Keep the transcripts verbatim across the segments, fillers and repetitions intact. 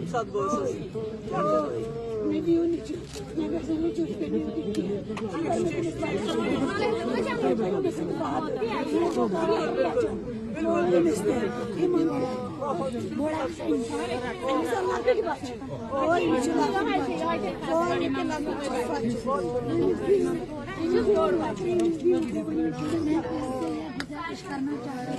साथ बहुत मैं भी उन्हीं मैं वैसे नहीं चुप के नहीं करना चाहते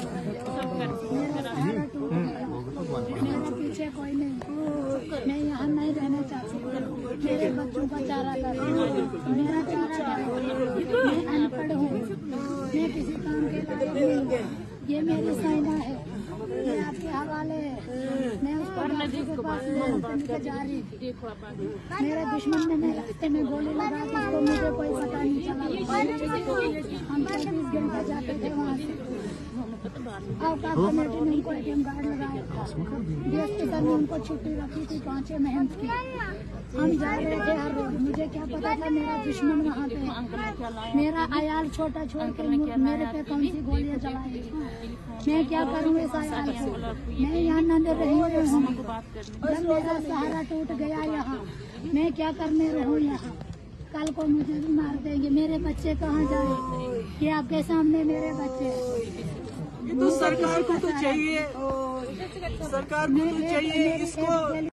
मेरा पीछे कोई नहीं, मैं यहाँ नहीं रहना चाहती। मेरे बच्चों का चारा कर, मेरा चारा कर, मैं अनपढ़ हूँ, मैं किसी काम के लायक नहीं। ये मेरी साइना है, ये आपके हवाले है। मैं उसको नदी के पास लेकर जा रही थी, मेरे दुश्मन ने मेरे रास्ते में गोली लगा दी, तो मुझे कोई पता नहीं चला। हम चौबीस घंटे जाते थे वहाँ से। अवकाश कमेटी ने उनको एटीएम कार्ड लगाया था, डीएसपी सर ने उनको छुट्टी रखी थी पाँच मेहनत की। हम जा रहे थे हर रोज, मुझे क्या पता था मेरा दुश्मन वहाँ पे, मेरा अयाल छोटा छोड़ के मेरे पे कौन सी गोलियां चलाई। मैं क्या करूँ इस अयाल को, मैं यहाँ न रही हूँ। जब मेरा सहारा टूट गया यहाँ, मैं क्या करने रहूँ यहाँ। कल को मुझे भी मार देंगे, मेरे बच्चे कहाँ जाए। ये आपके सामने मेरे बच्चे। तो सरकार को तो चाहिए, सरकार को तो चाहिए इसको